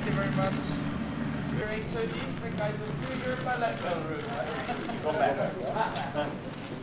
you very much. Great, so these the guys will do your ballet route. Go back.